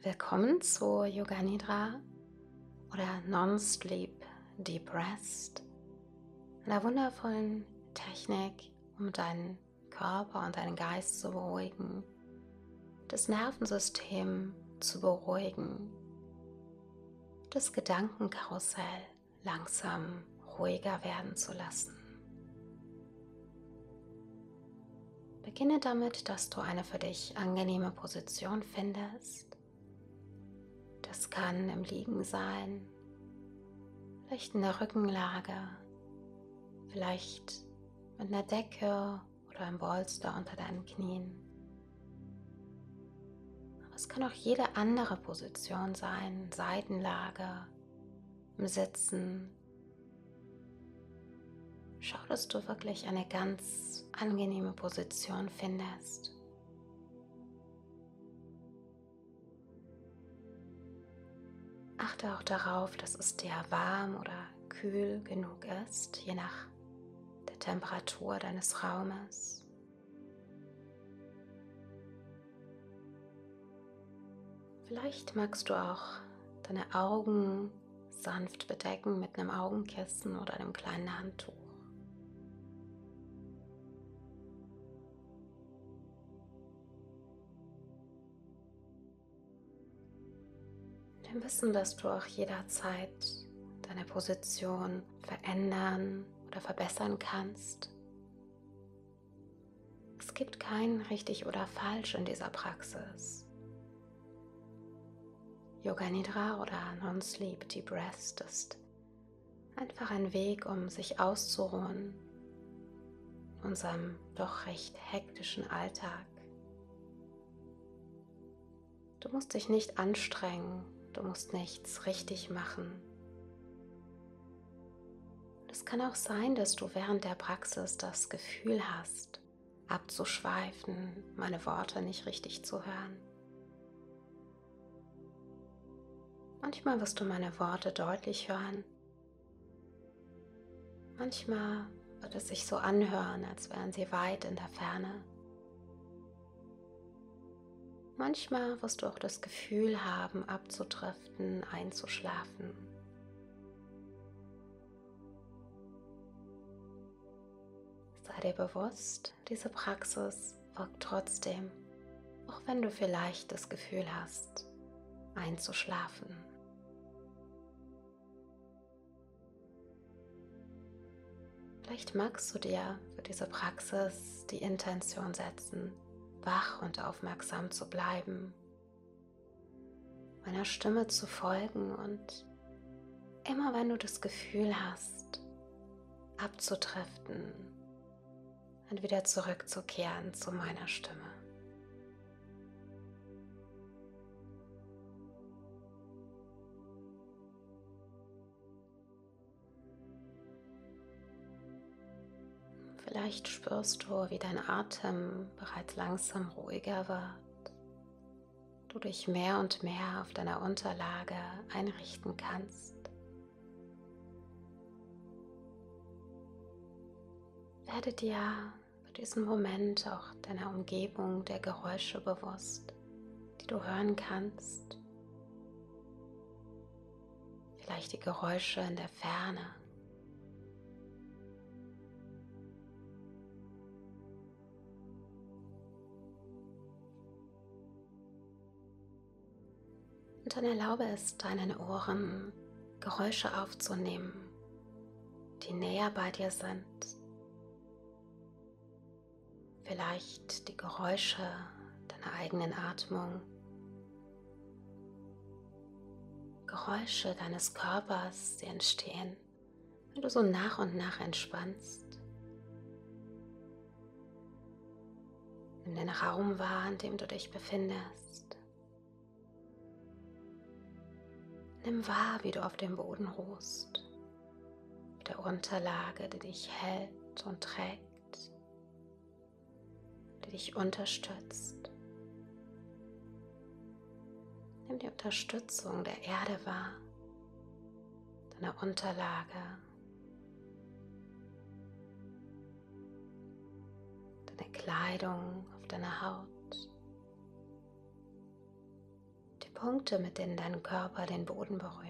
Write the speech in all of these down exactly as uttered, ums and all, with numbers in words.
Willkommen zu Yoga Nidra oder Non-Sleep Deep Rest, einer wundervollen Technik, um deinen Körper und deinen Geist zu beruhigen, das Nervensystem zu beruhigen, das Gedankenkarussell langsam ruhiger werden zu lassen. Beginne damit, dass du eine für dich angenehme Position findest. Das kann im Liegen sein, vielleicht in der Rückenlage, vielleicht mit einer Decke oder einem Polster unter deinen Knien. Aber es kann auch jede andere Position sein, Seitenlage, im Sitzen. Schau, dass du wirklich eine ganz angenehme Position findest. Achte auch darauf, dass es dir warm oder kühl genug ist, je nach der Temperatur deines Raumes. Vielleicht magst du auch deine Augen sanft bedecken mit einem Augenkissen oder einem kleinen Handtuch. Dem Wissen, dass du auch jederzeit deine Position verändern oder verbessern kannst. Es gibt kein richtig oder falsch in dieser Praxis. Yoga Nidra oder Non-Sleep Deep Rest ist einfach ein Weg, um sich auszuruhen in unserem doch recht hektischen Alltag. Du musst dich nicht anstrengen, du musst nichts richtig machen. Es kann auch sein, dass du während der Praxis das Gefühl hast, abzuschweifen, meine Worte nicht richtig zu hören. Manchmal wirst du meine Worte deutlich hören. Manchmal wird es sich so anhören, als wären sie weit in der Ferne. Manchmal wirst du auch das Gefühl haben, abzudriften, einzuschlafen. Sei dir bewusst, diese Praxis wirkt trotzdem, auch wenn du vielleicht das Gefühl hast, einzuschlafen. Vielleicht magst du dir für diese Praxis die Intention setzen, wach und aufmerksam zu bleiben, meiner Stimme zu folgen und immer wenn du das Gefühl hast, abzudriften, dann wieder zurückzukehren zu meiner Stimme. Vielleicht spürst du, wie dein Atem bereits langsam ruhiger wird, du dich mehr und mehr auf deiner Unterlage einrichten kannst. Werde dir für diesen Moment auch deiner Umgebung, der Geräusche bewusst, die du hören kannst. Vielleicht die Geräusche in der Ferne. Und dann erlaube es deinen Ohren, Geräusche aufzunehmen, die näher bei dir sind. Vielleicht die Geräusche deiner eigenen Atmung, Geräusche deines Körpers, die entstehen, wenn du so nach und nach entspannst. Nimm den Raum wahr, in dem du dich befindest. Nimm wahr, wie du auf dem Boden ruhst, auf der Unterlage, die dich hält und trägt, die dich unterstützt. Nimm die Unterstützung der Erde wahr, deiner Unterlage, deine Kleidung auf deiner Haut, die Punkte, mit denen dein Körper den Boden berührt.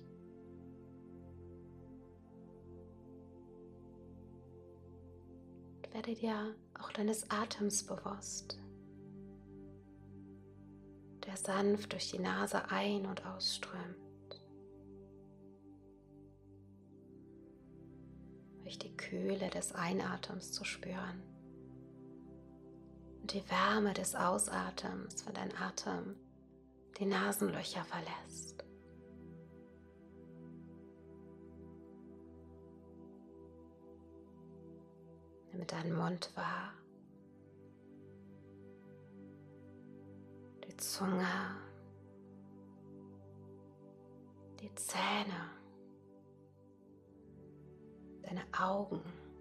Werde dir auch deines Atems bewusst, der sanft durch die Nase ein- und ausströmt, durch die Kühle des Einatems zu spüren und die Wärme des Ausatems, wenn dein Atem die Nasenlöcher verlässt. Nimm deinen Mund wahr, die Zunge, die Zähne, deine Augen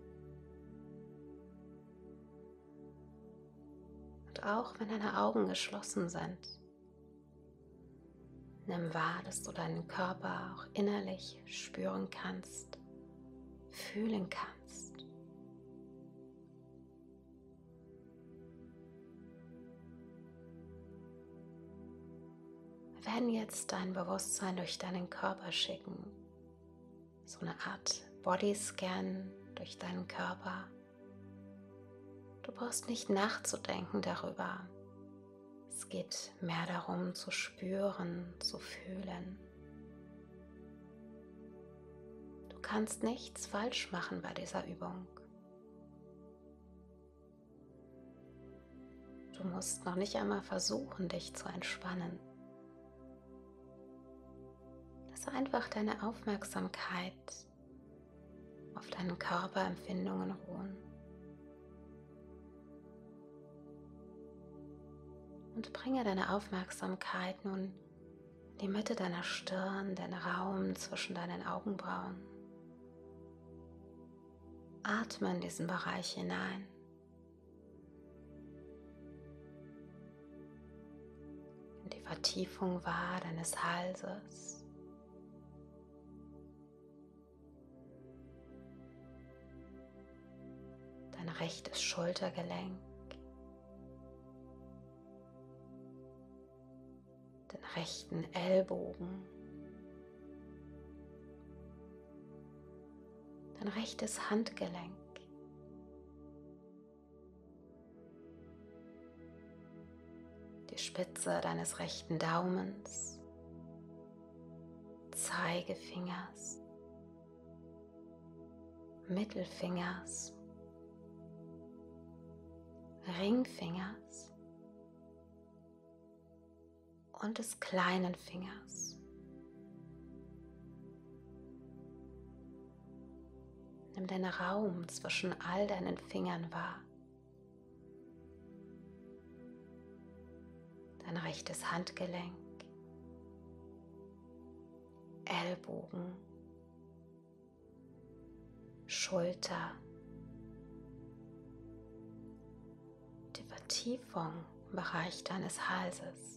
und auch wenn deine Augen geschlossen sind, nimm wahr, dass du deinen Körper auch innerlich spüren kannst, fühlen kannst. Wir werden jetzt dein Bewusstsein durch deinen Körper schicken, so eine Art Bodyscan durch deinen Körper. Du brauchst nicht nachzudenken darüber. Es geht mehr darum zu spüren, zu fühlen. Du kannst nichts falsch machen bei dieser Übung. Du musst noch nicht einmal versuchen, dich zu entspannen. Lass einfach deine Aufmerksamkeit auf deinen Körperempfindungen ruhen. Und bringe deine Aufmerksamkeit nun in die Mitte deiner Stirn, den Raum zwischen deinen Augenbrauen. Atme in diesen Bereich hinein. In die Vertiefung wahr deines Halses. Dein rechtes Schultergelenk. Den rechten Ellbogen, dein rechtes Handgelenk, die Spitze deines rechten Daumens, Zeigefingers, Mittelfingers, Ringfingers und des kleinen Fingers. Nimm den Raum zwischen all deinen Fingern wahr. Dein rechtes Handgelenk, Ellbogen, Schulter, die Vertiefung im Bereich deines Halses.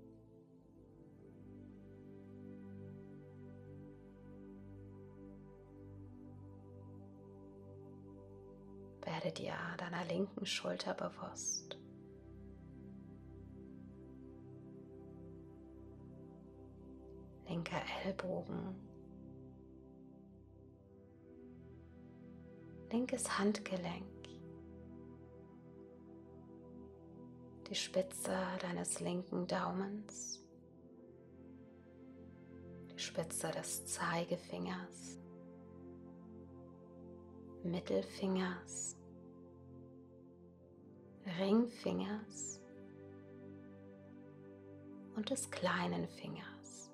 Werde dir deiner linken Schulter bewusst. Linker Ellbogen. Linkes Handgelenk. Die Spitze deines linken Daumens. Die Spitze des Zeigefingers. Mittelfingers. Ringfingers und des kleinen Fingers.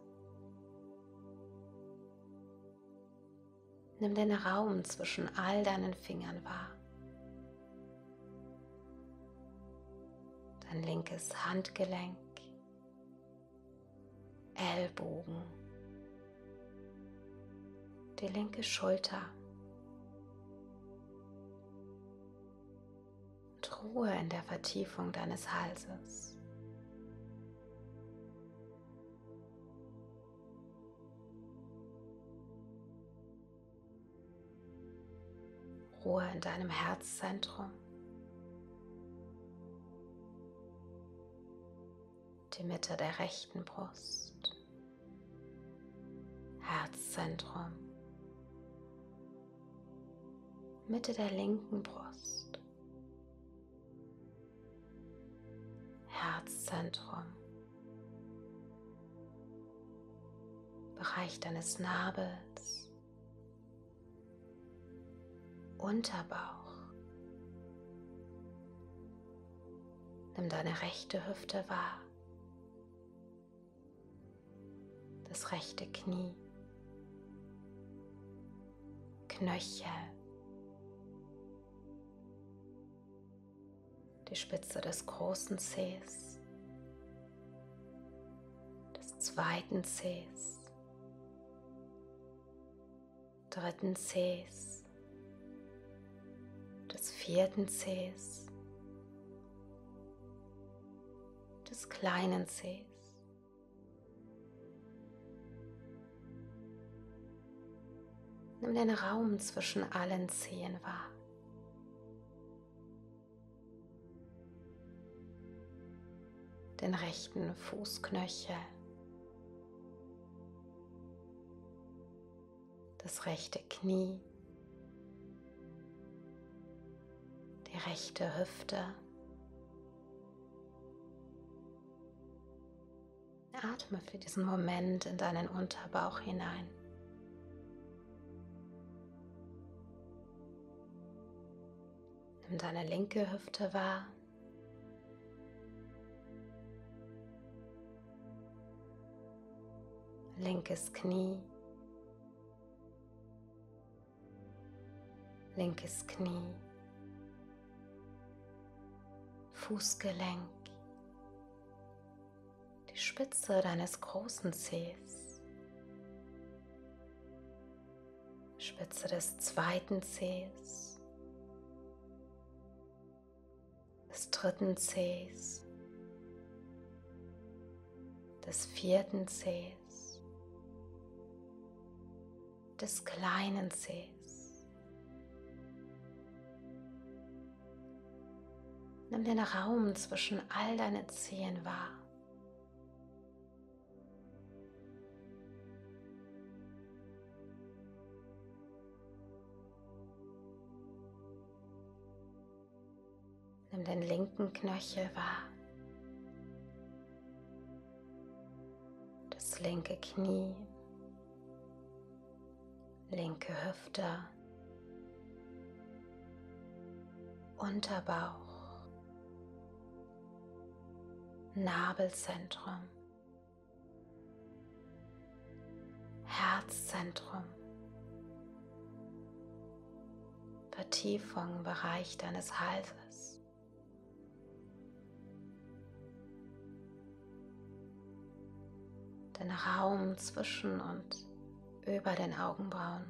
Nimm den Raum zwischen all deinen Fingern wahr. Dein linkes Handgelenk, Ellbogen, die linke Schulter. Ruhe in der Vertiefung deines Halses. Ruhe in deinem Herzzentrum. die Mitte der rechten Brust, Herzzentrum, Mitte der linken Brust, Herzzentrum, Bereich deines Nabels, Unterbauch. Nimm deine rechte Hüfte wahr, das rechte Knie, Knöchel, die Spitze des großen Zehs, des zweiten Zehs, dritten Zehs, des vierten Zehs, des kleinen Zehs. Nimm den Raum zwischen allen Zehen wahr. Den rechten Fußknöchel, das rechte Knie, die rechte Hüfte. Atme für diesen Moment in deinen Unterbauch hinein. Nimm deine linke Hüfte wahr. Linkes Knie, linkes Knie, Fußgelenk, die Spitze deines großen Zehs, Spitze des zweiten Zehs, des dritten Zehs, des vierten Zehs, des kleinen Zehs. Nimm den Raum zwischen all deinen Zehen wahr. Nimm den linken Knöchel wahr, das linke Knie, linke Hüfte, Unterbauch, Nabelzentrum, Herzzentrum, Vertiefung im Bereich deines Halses. Den Raum zwischen und über den Augenbrauen.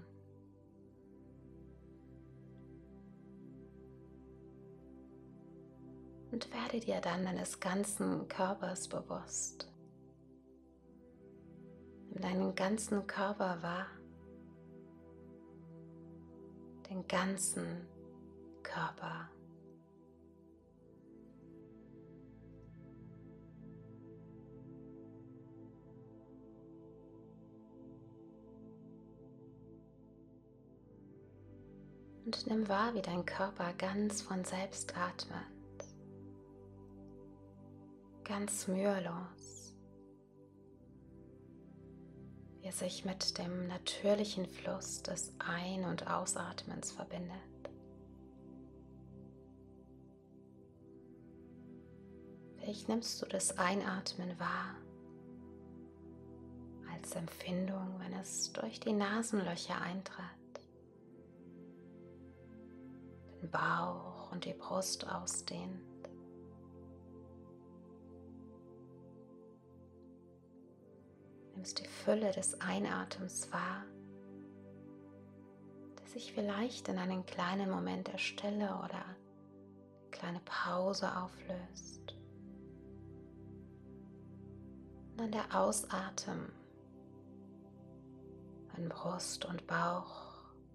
Und werde dir dann deines ganzen Körpers bewusst. Nimm deinen ganzen Körper wahr. Den ganzen Körper. Und nimm wahr, wie dein Körper ganz von selbst atmet, ganz mühelos, wie er sich mit dem natürlichen Fluss des Ein- und Ausatmens verbindet. Vielleicht nimmst du das Einatmen wahr als Empfindung, wenn es durch die Nasenlöcher eintritt. Den Bauch und die Brust ausdehnt. Nimmst die Fülle des Einatems wahr, der sich vielleicht in einen kleinen Moment der Stille oder eine kleine Pause auflöst. Und dann der Ausatmen, wenn Brust und Bauch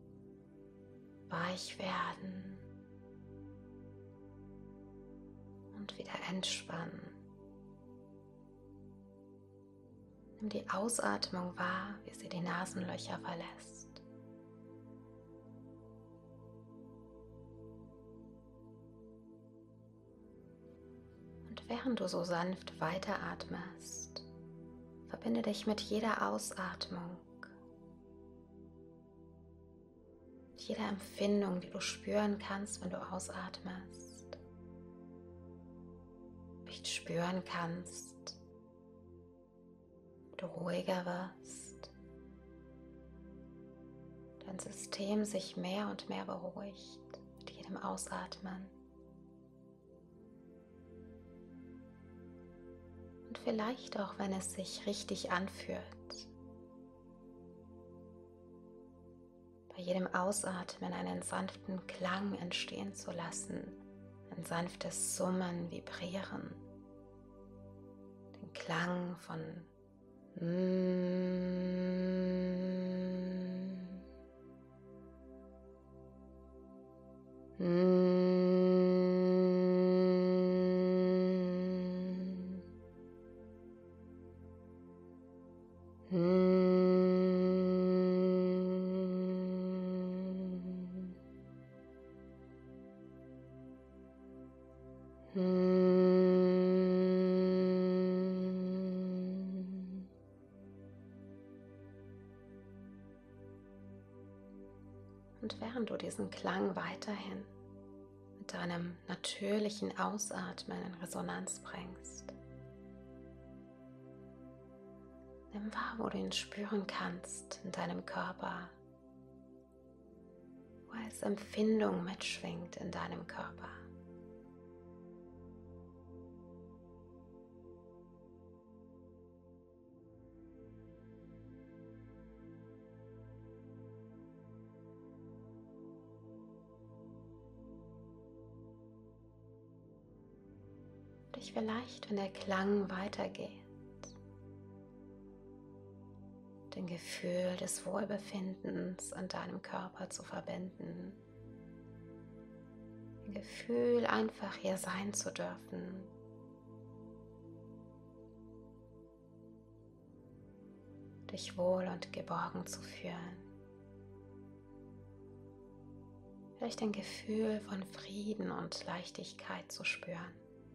weich werden und wieder entspannen. Nimm die Ausatmung wahr, wie sie die Nasenlöcher verlässt. Und während du so sanft weiteratmest, verbinde dich mit jeder Ausatmung, mit jeder Empfindung, die du spüren kannst, wenn du ausatmest. Vielleicht spüren kannst, du ruhiger wirst, dein System sich mehr und mehr beruhigt mit jedem Ausatmen. Und vielleicht auch, wenn es sich richtig anfühlt, bei jedem Ausatmen einen sanften Klang entstehen zu lassen, ein sanftes Summen, Vibrieren, den Klang von Und während du diesen Klang weiterhin mit deinem natürlichen Ausatmen in Resonanz bringst, nimm wahr, wo du ihn spüren kannst in deinem Körper, wo als Empfindung mitschwingt in deinem Körper. Dich vielleicht, wenn der Klang weitergeht, den Gefühl des Wohlbefindens an deinem Körper zu verbinden. Ein Gefühl, einfach hier sein zu dürfen. Dich wohl und geborgen zu fühlen. Vielleicht ein Gefühl von Frieden und Leichtigkeit zu spüren.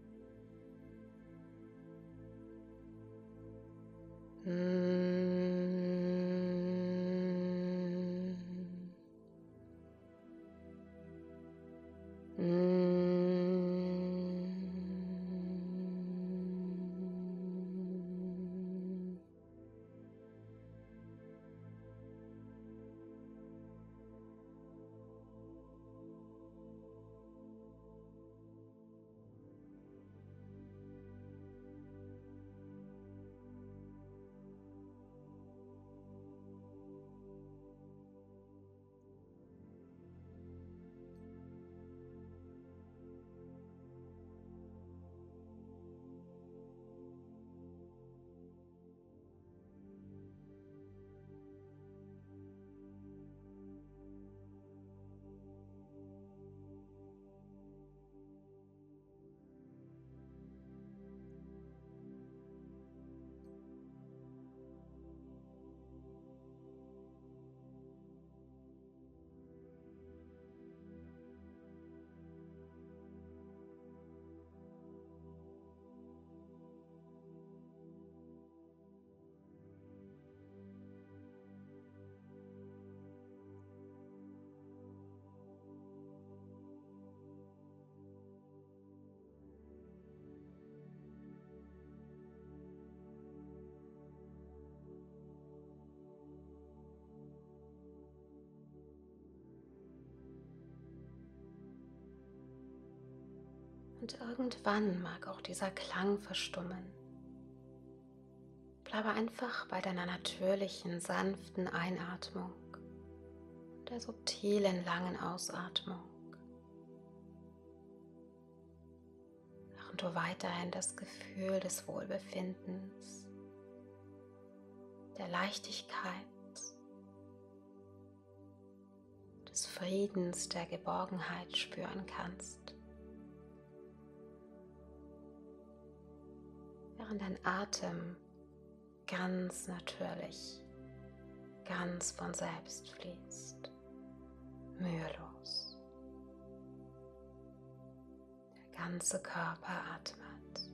Und irgendwann mag auch dieser Klang verstummen. Bleibe einfach bei deiner natürlichen, sanften Einatmung und der subtilen, langen Ausatmung, während du weiterhin das Gefühl des Wohlbefindens, der Leichtigkeit, des Friedens, der Geborgenheit spüren kannst. Während dein Atem ganz natürlich, ganz von selbst fließt, mühelos. Der ganze Körper atmet.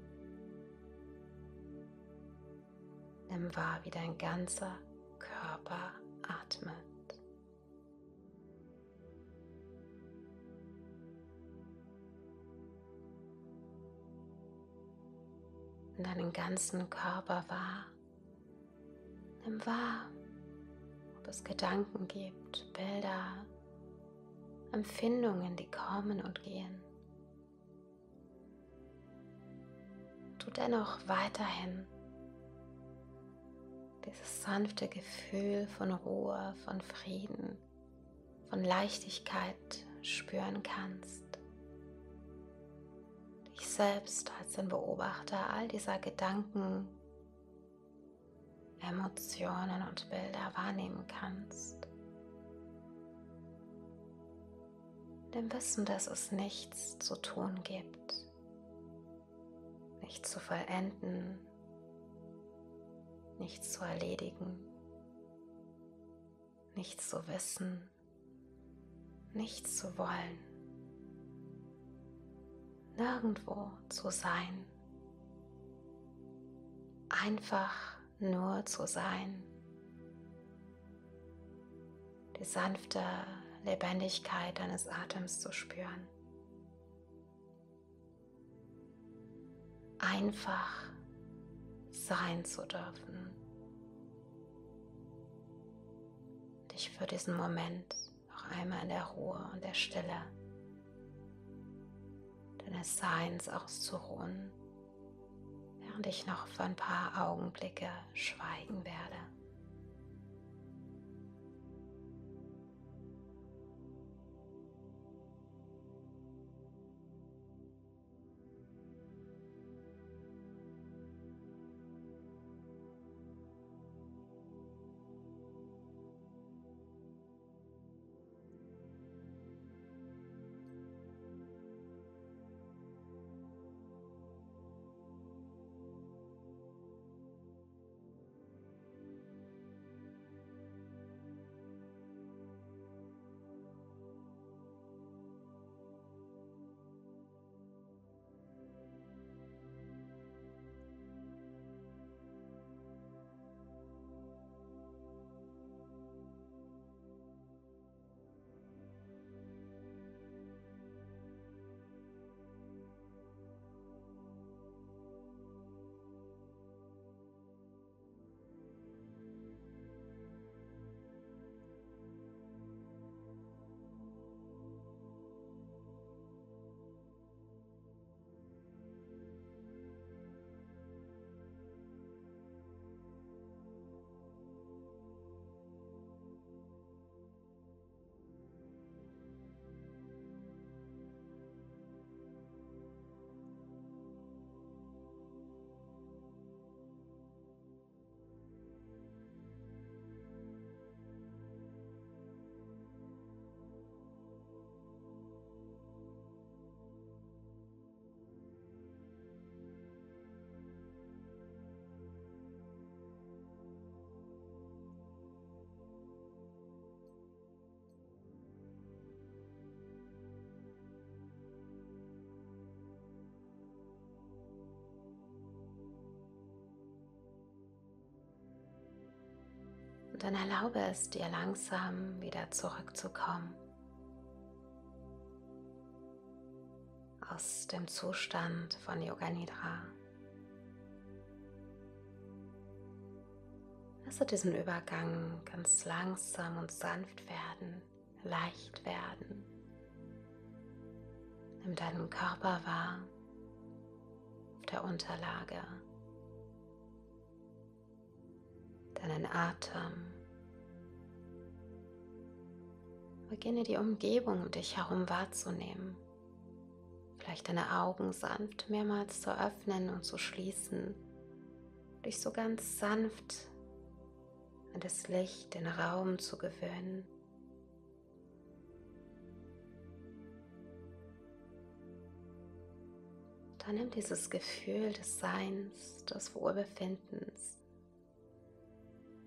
Nimm wahr, wie dein ganzer Körper atmet. Nimm deinen ganzen Körper wahr. Nimm wahr, ob es Gedanken gibt, Bilder, Empfindungen, die kommen und gehen. Tu dennoch weiterhin dieses sanfte Gefühl von Ruhe, von Frieden, von Leichtigkeit spüren kannst. Dich selbst als den Beobachter all dieser Gedanken, Emotionen und Bilder wahrnehmen kannst. Dem Wissen, dass es nichts zu tun gibt, nichts zu vollenden, nichts zu erledigen, nichts zu wissen, nichts zu wollen, nirgendwo zu sein, einfach nur zu sein, die sanfte Lebendigkeit deines Atems zu spüren, einfach sein zu dürfen, dich für diesen Moment noch einmal in der Ruhe und der Stille deines Seins auszuruhen, während ich noch für ein paar Augenblicke schweigen werde. Und dann erlaube es dir langsam wieder zurückzukommen aus dem Zustand von Yoga Nidra. Lasse diesen Übergang ganz langsam und sanft werden, leicht werden. Nimm deinen Körper wahr auf der Unterlage, deinen Atem. Beginne die Umgebung um dich herum wahrzunehmen. Vielleicht deine Augen sanft mehrmals zu öffnen und zu schließen. Dich so ganz sanft an das Licht, den Raum zu gewöhnen. Dann nimm dieses Gefühl des Seins, des Wohlbefindens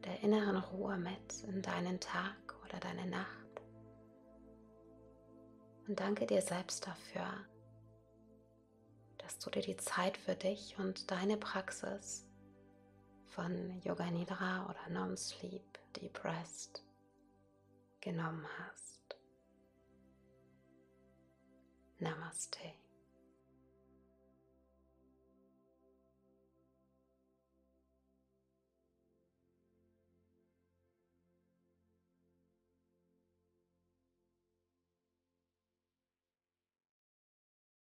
der inneren Ruhe mit in deinen Tag oder deine Nacht. Und danke dir selbst dafür, dass du dir die Zeit für dich und deine Praxis von Yoga Nidra oder Non-Sleep Deep Rest genommen hast. Namaste.